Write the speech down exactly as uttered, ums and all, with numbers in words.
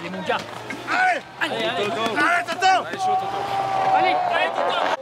Allez, mon gars. Allez. Allez, allez. Allez, Toto. Allez, chaud, Toto. Allez, allez, Toto.